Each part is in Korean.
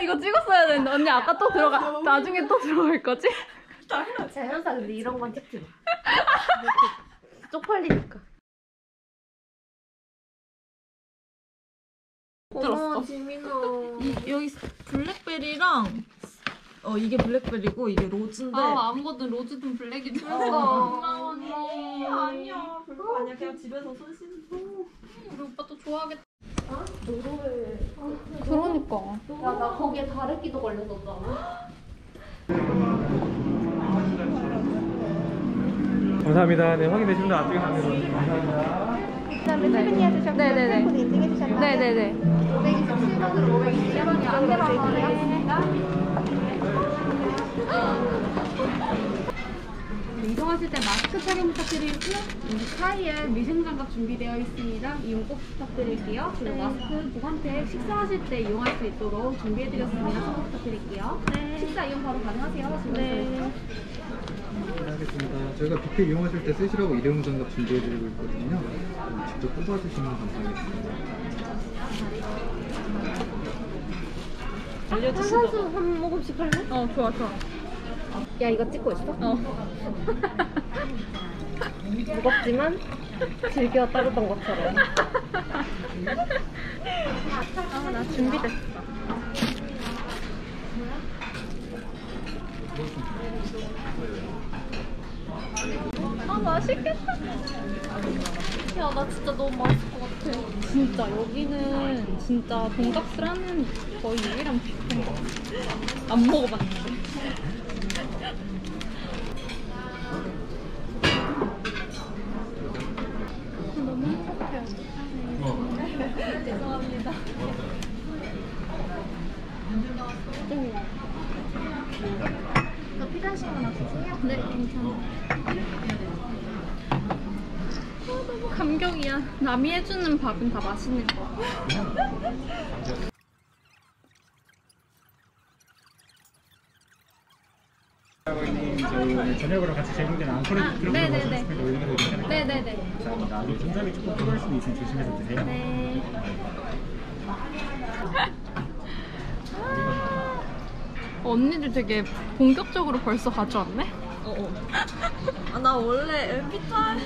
이거 찍었어야 되는데 언니 아까 또 들어가. 나중에 또 들어갈 거지? 제가 항상 근데 이런 건 찍지 마. 쪽팔리니까. 들었어. 지민아. 여기 블랙베리랑 이게 블랙베리고 이게 로즈인데. 아무거든 로즈든 블랙이든. 고마워 언니. 아니야 별거 아니야. 그냥 집에서 손 씻는. 우리 오빠 또 좋아하겠다. 노로에. 그러니까. 야, 나 거기에 다래끼도 걸렸었잖아. 감사합니다. 네, 확인되시면 나중에 가면 감사합니다. 그다음에 세븐이 해주셨고 네네네. 코드 인증해주셨나요? 네네네. 527번으로 527번이 안내받겠습니다. 이동하실 때 마스크 착용 부탁드리고요. 여기 사이에 위생장갑 준비되어 있습니다. 이용 꼭 부탁드릴게요. 그리고 마스크 보관팩 식사하실 때 이용할 수 있도록 준비해드렸습니다. 참고 부탁드릴게요. 식사 이용 바로 가능하세요. 네. 하겠습니다. 저희가 뷔페 이용하실 때 쓰시라고 일회용 장갑 준비해드리고 있거든요. 직접 뽑아주시면 감사하겠습니다. 탄산수 한 모금씩 할래? 좋아. 야, 이거 찍고 있어? 무겁지만 즐겨 따르던 것처럼. 나 준비됐어. 맛있겠다. 야, 나 진짜 너무 맛있을 것 같아. 진짜 여기는 진짜 돈가스를 하는 거의 유일한 뷔페인 것 같아. 안 먹어봤는데. 너무 행복해요. 죄송합니다. 더 필요하신 건 없으세요? 네, 괜찮아. 너무 감격이야. 남이 해주는 밥은 다 맛있는 거. 저희 저녁으로 같이 제공된 앙코르 들어가서 네네네. 올려드리면 괜찮을까요? 네네네. 감사합니다. 중점이 조금 뜨거울 수도 있으니 조심해서 드세요. 네. 언니들 되게 본격적으로 벌써 가져왔네? 나 원래 MBTI.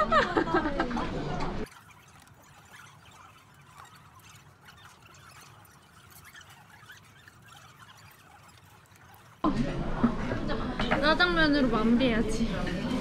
짜장면으로 마무리해야지.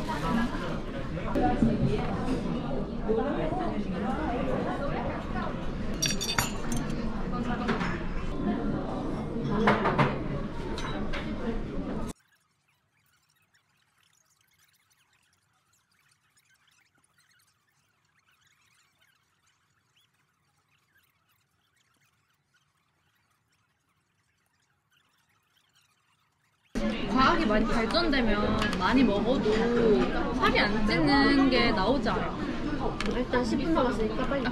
과학이 많이 발전되면 많이 먹어도 살이 안 찌는 게 나오지 않아? 일단 10분 남았으니까 빨리.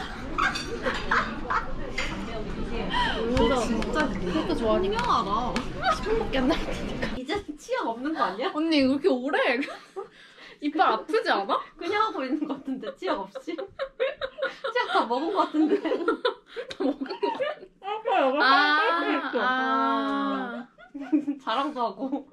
진짜 그것도 좋아하니까. 유명하다. 10분밖에 안 남았으니까. 이제 치약 없는 거 아니야? 언니 왜 이렇게 오래 해? 이빨 아프지 않아? 그냥 하고 있는 거 같은데, 치약 없이. 치약 다 먹은 거 같은데. 다 먹은 거. 아. 자랑도 하고.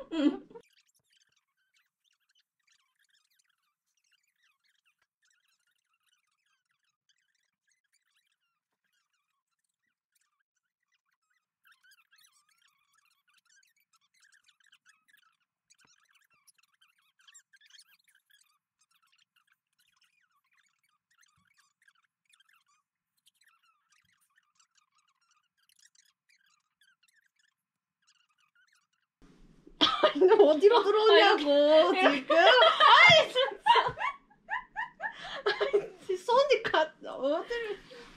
어디로 들어오냐고 지금. 아이 진짜. 손이 어디를.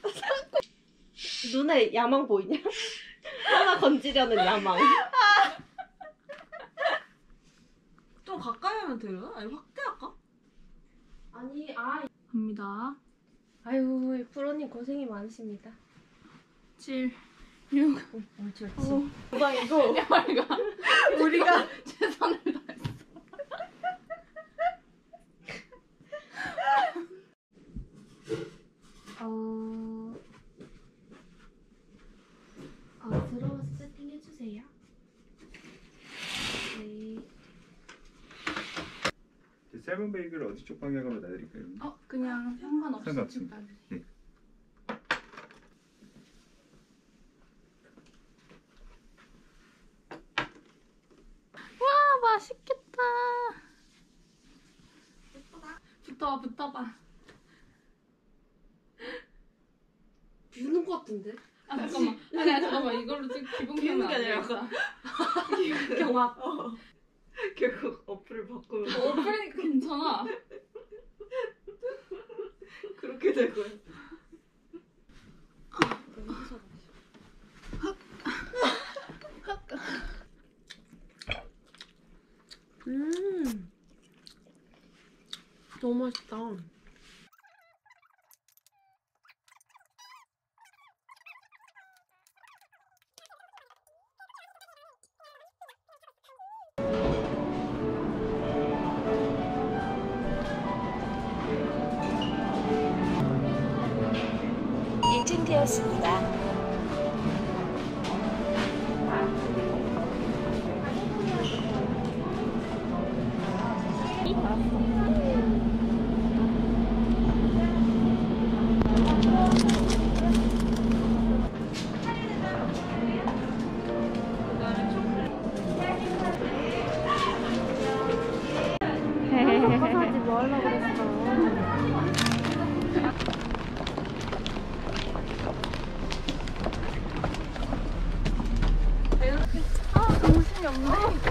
눈에 야망 보이냐? 하나 건지려는 야망. 좀 가까이 하면 되려나? 아니 확대할까? 아니 갑니다. 아유 프로님 고생이 많으십니다. 7, 6. 옳지. 이거 말가. 우리가 최선을 다했어. 들어와서 세팅해. 짧은 베이글 어디 쪽 방향으로 놔드릴까요? 그냥 상관없이. 상관없습니다. 네. 와, 맛있겠다. 붙어봐. 비우는 것 같은데? 잠깐만. 아니, 잠깐만. 이걸로 지금 기분 비우는 게 깨면 안 아니라 되겠다. 경합. 결국 어플을 바꾸면 그러니까 괜찮아. 그렇게 될 거야. 너무 맛있다. 인증되었습니다. 사지 뭐 하려고 그랬어. 정신이 없네.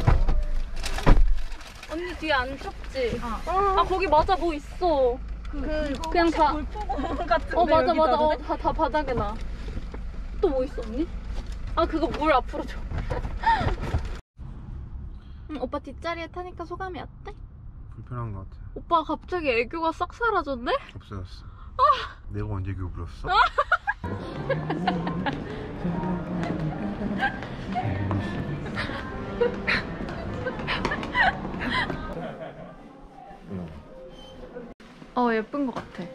언니 뒤에 안 춥지? 아, 거기 맞아, 뭐 있어. 그냥 다. 같은데 맞아. 다 바닥에 나. 또 뭐 있어, 언니? 아, 그거 물 앞으로 줘. 오빠 뒷자리에 타니까 소감이 어때? 불편한 것 같아. 오빠 갑자기 애교가 싹 사라졌네? 없어졌어. 내가 언제 애교 부렸어? 예쁜 것 같아.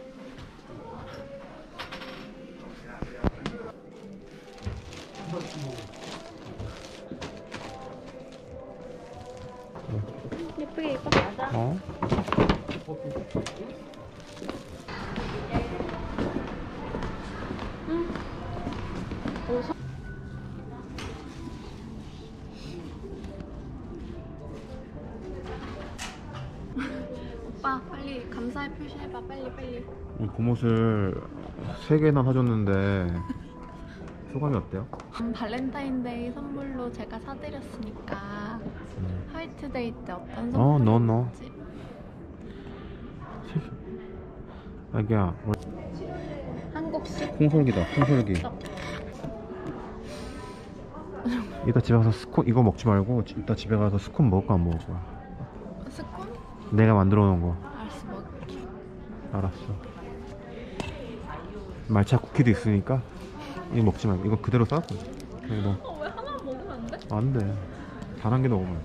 예쁘게 입어. 어? 오빠 빨리 감사의 표시해봐. 빨리. 봄옷을 3개나 사줬는데 소감이 어때요? 발렌타인데이 선물로 제가 사드렸으니까 화이트데이 때 어떤 너. 선물인지. 자기야, 한국식. 콩솔기다, 콩솔기. 이따 집에 가서 이거 먹지 말고 이따 집에 가서 스콘 먹을 거 안 먹을 거야. 스콘? 내가 만들어 놓은 거. 알았어, 먹을게. 알았어. 말차 쿠키도 있으니까 이거 먹지 말고 이거 그대로 싸고. 이거 왜 하나만 먹으면 안 돼? 안 돼. 단 한 개 먹으면.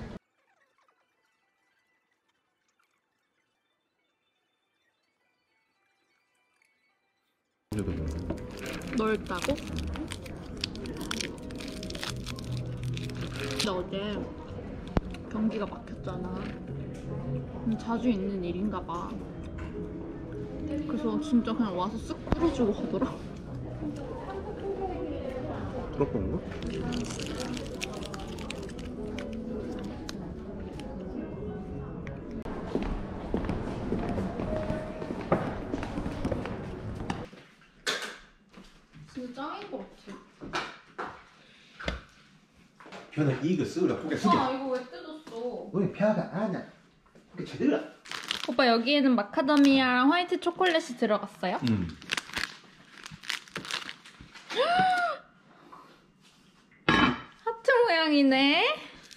넓다고? 근데 어제 경기가 막혔잖아. 자주 있는 일인가 봐. 그래서 진짜 그냥 와서 쓱 뿌려주고 가더라. 부럽던 거? 진짜 짱인 것 같아. 편은 이거 쓰라 고개 숙여. 와, 이거 왜 뜯었어? 너희 폐하가 아냐. 고개 제대로. 오빠, 여기에는 마카다미아랑 화이트 초콜릿이 들어갔어요? 하트 모양이네.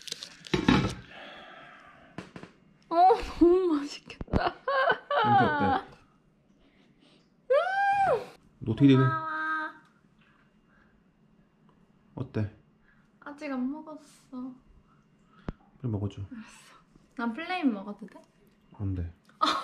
너무 맛있겠다. 냄새 어때? 너 어떻게 되네? 어때? 아직 안 먹었어. 그래 먹어줘. 난 플레인 먹어도 돼? 안 돼.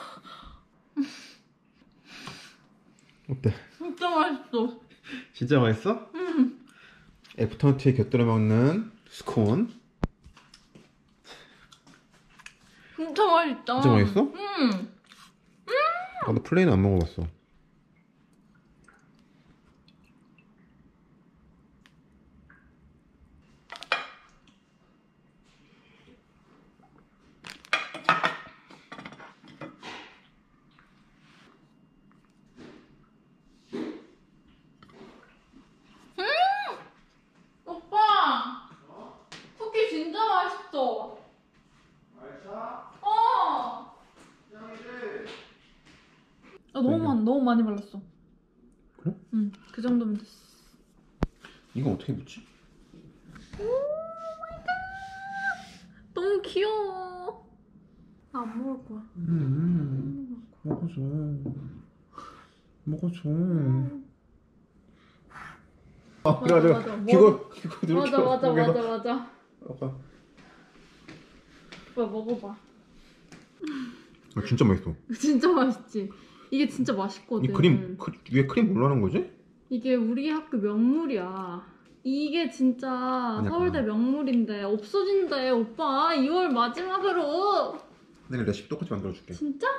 어때? 진짜 맛있어. 진짜 맛있어? 애프터너트에 곁들여 먹는 스콘. 진짜 맛있다. 진짜 맛있어? 응. 나도 플레이는 안 먹어봤어. 오빠! 쿠키 진짜 맛있어. 맛있어? 어! 너무 많이 발랐어. 그래? 응, 그 정도면 됐어. 이거 어떻게 묻지? 너무 귀여워. 나 안 먹을 거야. 먹어줘. 먹어줘. 아, 그래, 맞아. 이거 이렇게 맞아. 아까. 오빠 먹어봐. 아, 진짜 맛있어. 진짜 맛있지? 이게 진짜 맛있거든. 이 위에 크림 뭘로 하는 거지? 이게 우리 학교 명물이야. 이게 진짜 아니야, 서울대 그만. 명물인데 없어진대. 오빠 2월 마지막으로. 내가 레시피 똑같이 만들어줄게. 진짜?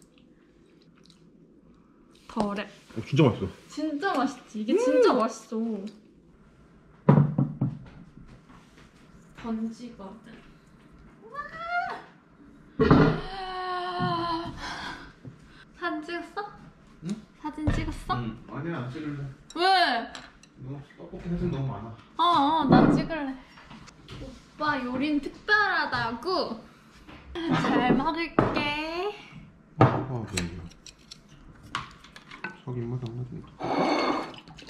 더래. 진짜 맛있어. 진짜 맛있지? 이게 진짜 맛있어. 번지거든. 사진 찍었어? 응? 사진 찍었어? 아니야, 안 찍을래. 왜? 너 떡볶이 사진 너무 많아. 난 찍을래. 오빠 요리는 특별하다고. 잘 먹을게. 네. 저기 인물 안 맞는다.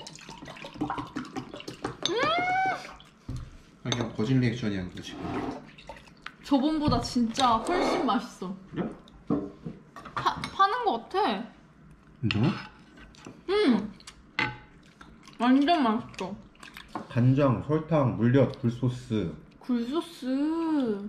그냥 거짓 리액션이야, 이거 지금. 저번보다 진짜 훨씬 맛있어. 그래? 파는 거 같아. 진짜? 응. 완전 맛있어. 간장, 설탕, 물엿, 굴소스. 굴소스.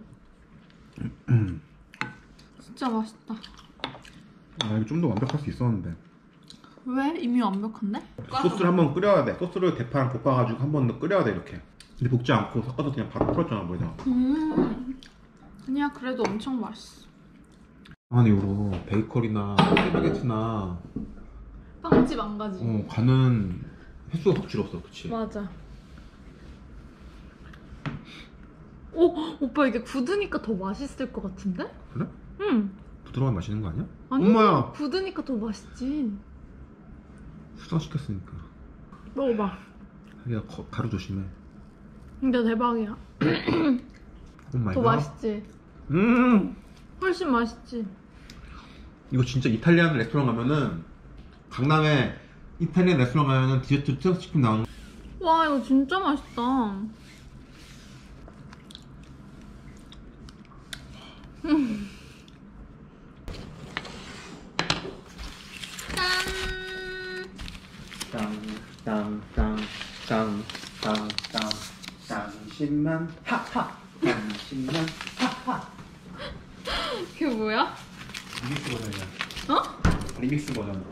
진짜 맛있다. 아, 이거 좀 더 완벽할 수 있었는데. 왜? 이미 완벽한데? 소스를 한번 끓여야 돼. 소스를 대파랑 볶아가지고 한 번 더 끓여야 돼, 이렇게. 근데 볶지 않고 섞어서 그냥 바로 풀었잖아, 뭐에다가. 아니야, 그래도 엄청 맛있어. 한 이후로 베이커리나 스파게티나 빵집 안 가지. 가는 횟수가 확 줄었어, 그치? 맞아. 오, 오빠 이게 굳으니까 더 맛있을 것 같은데? 그래? 응. 부드러운 맛있는 거 아니야? 아니, 엄마야! 굳으니까 더 맛있지. 수정시켰으니까. 먹어봐. 자기야, 가루 조심해. 근데 대박이야. 오 더 맛있지? 훨씬 맛있지? 이거 진짜 이탈리안 레스토랑 가면은, 강남에 이탈리안 레스토랑 가면은 디저트 수정시키면 나오는. 와, 이거 진짜 맛있다. 당신만 하하 당신만 그게 뭐야? 리믹스 버전이야. 어? 리믹스 버전.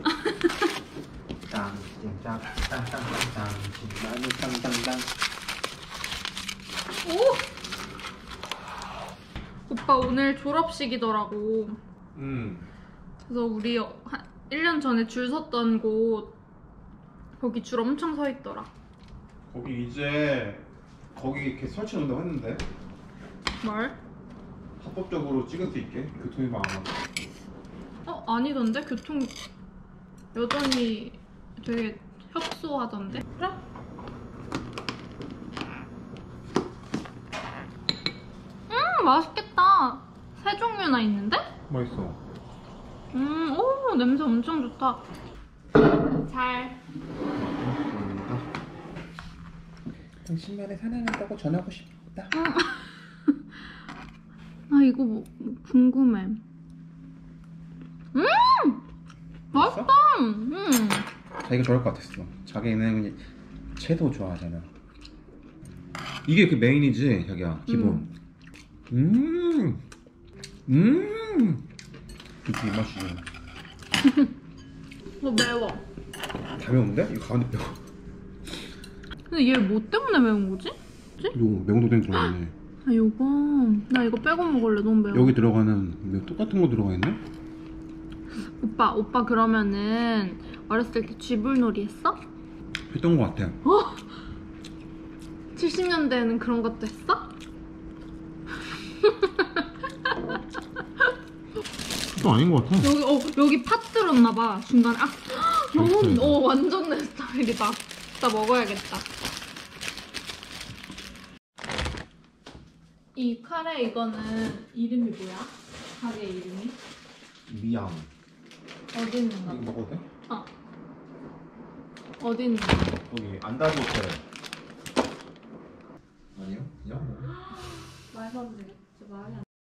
당신만은 당당당 오빠 오늘 졸업식이더라고. 음. 그래서 우리 한 1년 전에 줄 섰던 곳 거기 줄 엄청 서 있더라. 거기 이제 거기 이렇게 설치 놓는다고 했는데 말? 합법적으로 찍을 수 있게 교통이 안 하고. 아니던데? 교통 여전히 되게 협소하던데? 그래? 맛있겠다. 세 종류나 있는데? 맛있어. 오, 냄새 엄청 좋다. 잘. 당신만의 사랑한다고 전하고 싶다. 아, 이거 뭐 궁금해. 맛있다. 자기가 좋아할 것 같았어. 자기는 채도 좋아하잖아. 이게 그 메인이지, 자기야. 기본. 그치, 이 맛이지. 매워. 다 매운데? 이거 가운데 매워. 근데 얘 뭐 때문에 매운 거지? 이거 매운 도den이 들어있네. 아, 요거 나 이거 빼고 먹을래. 너무 매워. 여기 들어가는 뭐 똑같은 거 들어가 있네? 오빠 그러면은 어렸을 때 쥐불놀이 했어? 했던 거 같아. 70년대에는 그런 것도 했어? 그거 아닌 거 같아. 여기 팥 들었나봐 중간에. 아 맛있어, 이거. 너무 완전 내 스타일이다. 진짜 먹어야겠다. 이 카레 이거는 이름이 뭐야? 가게 이름이? 미양. 어디 있는 이거 거? 먹어도 돼? 어디 있는 거? 여기 안다리 호텔. 아니요? 그냥 뭐. 말하는데 진짜 말이 안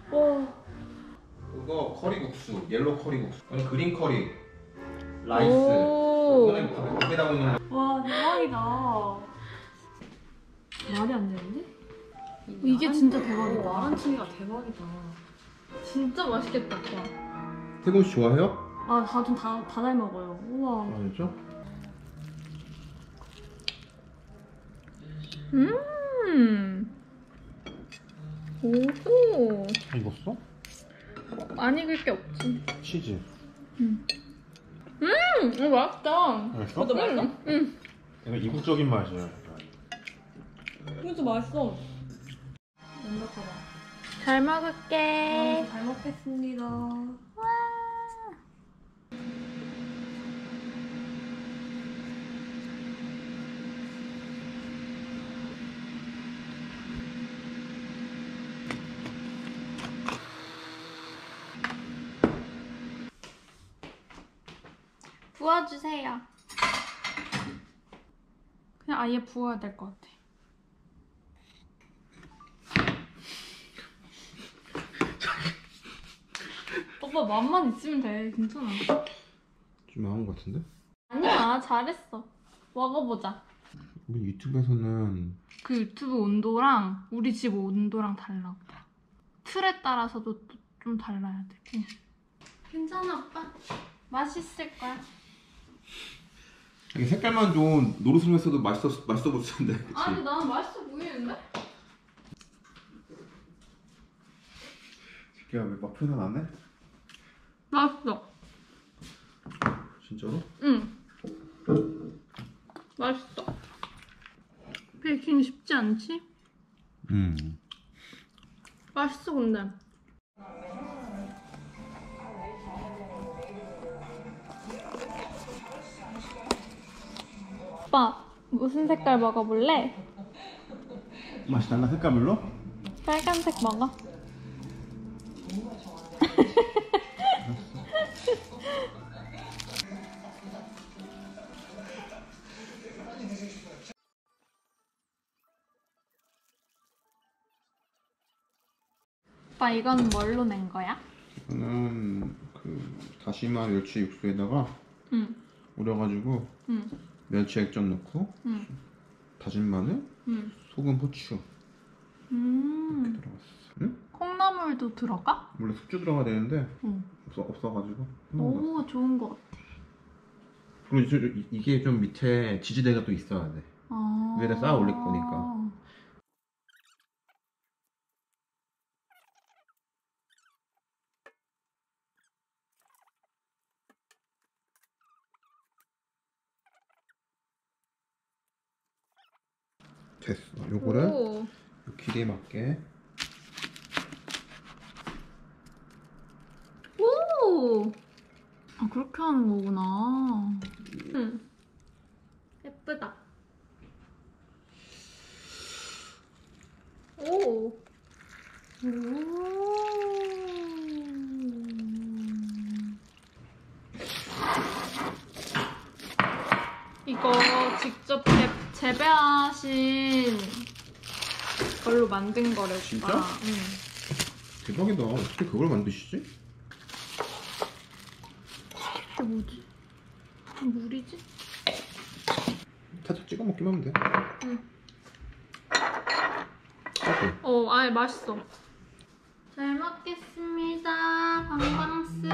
그거 커리국수, 옐로 커리국수. 아니 그린 커리. 라이스. 오. 이거는 밥에다 먹는 거. 와 대박이다. 말이 안 되는데? 이게 진짜 대박이다. 아란치기가 대박이다. 진짜 맛있겠다. 오빠. 태군 씨 좋아해요? 아, 다 잘 먹어요. 우와. 아 진짜? 오호. 다 익었어? 안 익을 게 없지. 치즈. 이거 맛있다. 맛있어? 이것도 맛있어? 응. 이거 이국적인 맛이야. 이것도 맛있어. 완벽하다. 잘 먹을게. 잘 먹겠습니다. 부어주세요. 그냥 아예 부어야 될 것 같아. 오빠 맛만 있으면 돼. 괜찮아. 좀 나온 것 같은데? 아니야, 잘했어. 먹어보자. 우리 유튜브에서는 그 유튜브 온도랑 우리 집 온도랑 달라. 오빠. 틀에 따라서도 또 좀 달라야 돼. 응. 괜찮아, 오빠. 맛있을 거야. 이게 색깔만 좀 노릇스름했어도 맛있어 보일 텐데. 그치? 아니, 나는 맛있어 보이는데? 새끼야 왜 막 표현 안 해? 맛있어. 진짜로? 응. 맛있어. 베이킹 쉽지 않지? 맛있어, 근데. 오빠, 무슨 색깔 먹어볼래? 맛이 달라 색깔별로? 빨간색 먹어. 오빠, 이건 뭘로 낸 거야? 이거는 그 다시마 멸치 육수에다가 응. 우려가지고 응. 멸치 액젓 넣고 응. 다진 마늘, 응. 소금, 후추 이렇게 들어갔어. 응? 콩나물도 들어가? 원래 숙주 들어가야 되는데 응. 없어가지고. 오, 좋은 거 같아. 그리고 이게 좀 밑에 지지대가 또 있어야 돼. 아. 위에다 쌓아 올릴 거니까. 됐어. 요거를 오. 길이에 맞게. 오! 아, 그렇게 하는 거구나. 응. 예쁘다. 오! 오. 이거 직접 재배하신 걸로 만든 거래, 오빠. 진짜? 응. 대박이다. 어떻게 그걸 만드시지? 이게 뭐지? 물이지? 살짝 찍어 먹기만 하면 돼. 응. 오케이. 아예 맛있어. 잘 먹겠습니다. 방방스.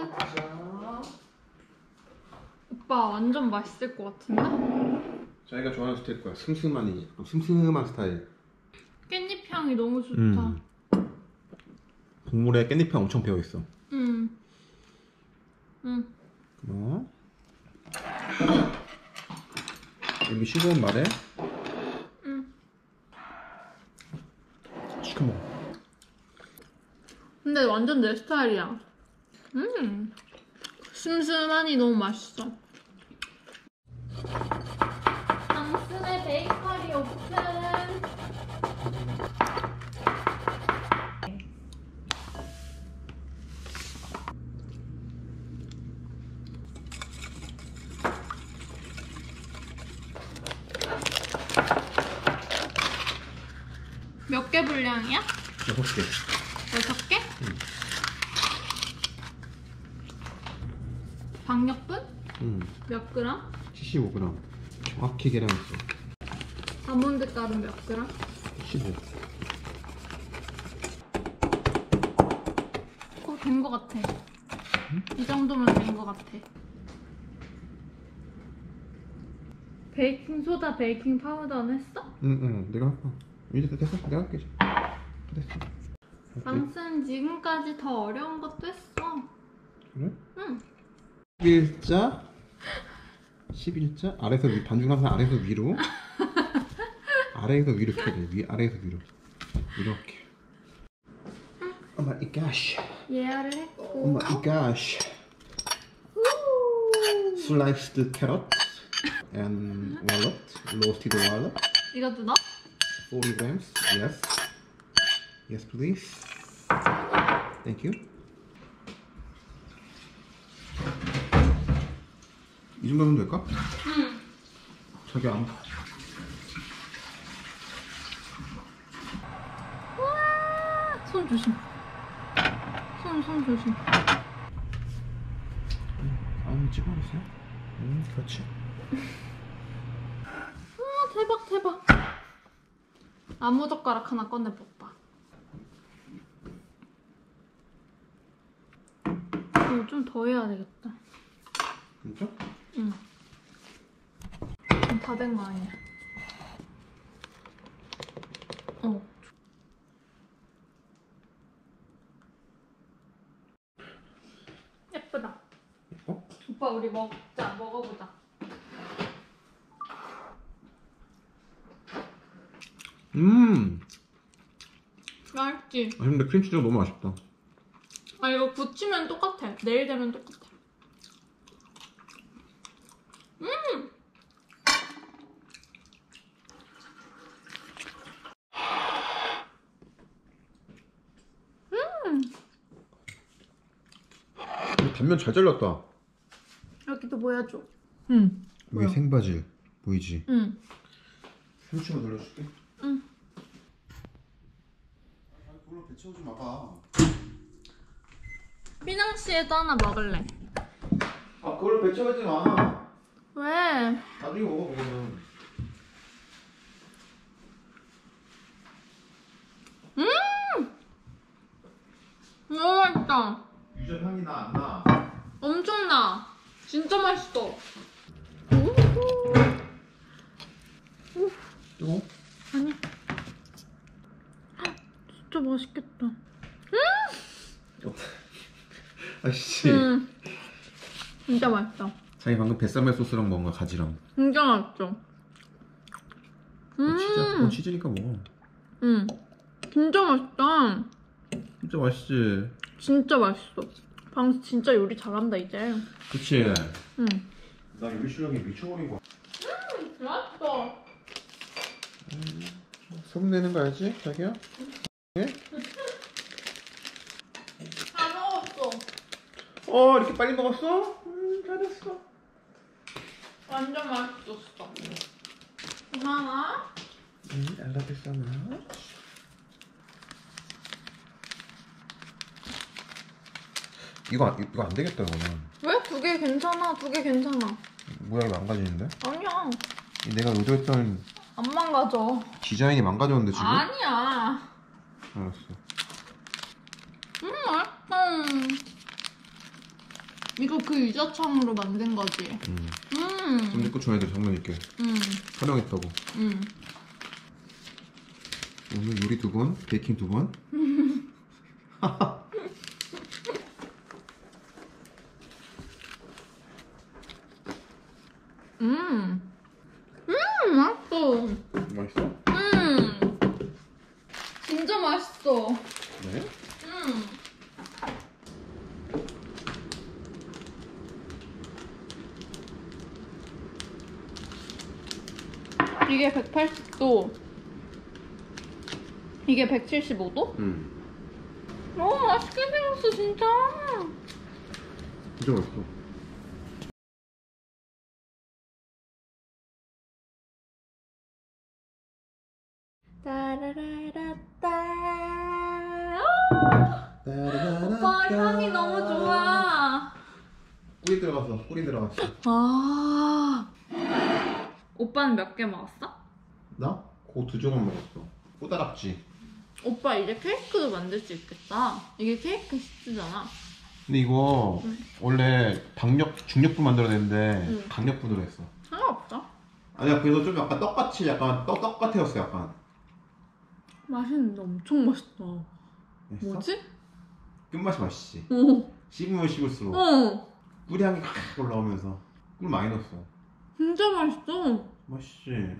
오빠 완전 맛있을 것 같은데? 자기가 좋아하는 스타일 거야. 슴슴한 스타일. 깻잎 향 향이 너무 좋다. 국물에 깻잎이 엄청 배어있어. 뭐? 여기 싱거운 말에 시켜 먹어. 근데 완전 내 스타일이야. 슴슴하니 너무 맛있어. 당신의 베이커리 오픈. 몇 개 분량이야? 6개. 6개? 박력분? 몇 그램? 75g. 정확히 계량했어. 아몬드 가루 몇 그램? 15. 된 거 같아. 이 정도면 된 거 같아. 베이킹 소다, 베이킹 파우더는 했어? 응, 내가 할까? 이제 됐어. 내가 할게. 됐어. 방슨 지금까지 더 어려운 것도 했어. 그래? 응. 11자 아래에서 위, 반죽 항상 아래에서 위로 아래에서 위로 이렇게 돼. 아래에서 위로 이렇게. Oh my gosh. 예열을 했고. Oh my gosh. Sliced carrot and walnut, roasted walnut. 이것도 넣어? 40 grams. Yes. Yes, please. Thank you. 이 정도면 될까? 응. 자기 안 봐. 우와, 손 조심. 손 조심. 안 찍어주세요. 그렇지. 우와, 대박. 나무젓가락 하나 꺼내볼까? 이거 좀 더 해야 되겠다. 진짜? 응. 다 된 거 아니야? 예쁘다. 예뻐? 오빠 우리 먹어보자. 맛있지? 근데 크림치즈가 너무 맛있다. 아 이거 부치면 똑같아. 내일 되면 똑같아. 단면 잘 잘랐다. 여기도 보여줘. 위에 뭐야? 생바질 보이지? 응. 삼촌가 돌려줄게. 응. 그걸로 배 채우지 마봐. 피낭시에도 하나 먹을래. 그걸로 배 채우지 마. 왜? 나중에 먹어 그거는. 너무 맛있다. 유전 향이 나 안 나? 엄청 나. 진짜 맛있어. 뜨거워? 아니. 진짜 맛있겠다. 아씨. 진짜 맛있다. 자기 방금 뱃살멜 소스랑 먹은 거 가지랑. 진짜 맛있어. 치즈니까 먹어. 진짜 맛있다. 진짜 맛있지. 진짜 맛있어. 방수 진짜 요리 잘한다 이제. 그치? 응. 나 요리 실력이 미쳐버린 거야. 맛있어. 소금 내는 거 알지? 자기야? 네? 다 먹었어. 이렇게 빨리 먹었어? 잘했어. 완전 맛있었어. 하나. I love you so much. 이거 안 되겠다 이거는. 왜? 2개 괜찮아. 2개 괜찮아. 모양이 망가지는데? 아니야. 내가 의도했던 안 망가져. 디자인이 망가졌는데 지금? 아니야. 알았어. 맛있어. 이거 그 유자청으로 만든 거지. 좀 내꺼 줘야 돼 장난 있게. 촬영했다고. 오늘 요리 2번, 베이킹 2번. 맛있어. 맛있어? 진짜 맛있어. 네? 이게 180도. 이게 175도? 너무 맛있게 생겼어, 진짜. 진짜 맛있어. 오빠 향이 너무 좋아. 꿀이 들어갔어. 꿀이 들어갔어. 오빠는 몇 개 먹었어? 나? 그거 2조각 먹었어. 꼬다락지. 오빠 이제 케이크도 만들 수 있겠다. 이게 케이크 시트잖아. 근데 이거 원래 중력불 만들어야 되는데 강력불로 했어. 상관없어. 아니야, 그래서 좀 약간 떡같이 약간 떡 같았어 약간. 맛있는데 엄청 맛있다. 맛있어? 뭐지? 끝맛이 맛있지. 오. 씹으면 씹을수록 꿀 향이 확 올라오면서 꿀 많이 넣었어. 진짜 맛있어. 맛있지.